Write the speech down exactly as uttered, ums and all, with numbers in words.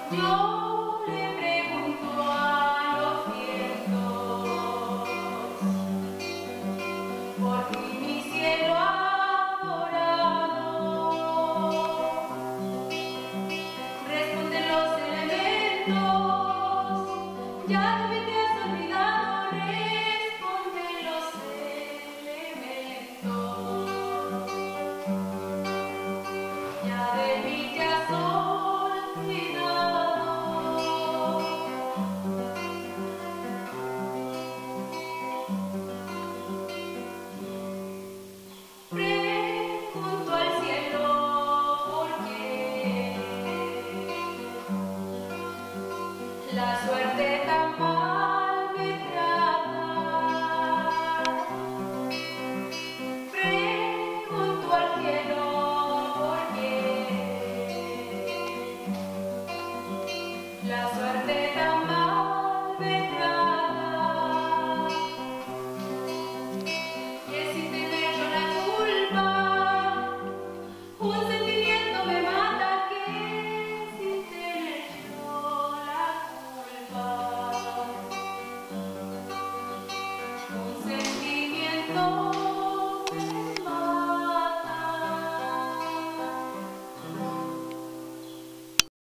Yo le pregunto a los vientos, por ti mi cielo adorado, responden los elementos, ya que te has olvidado, responden los elementos, ya de mí te has olvidado. Pregunto al cielo por qué la suerte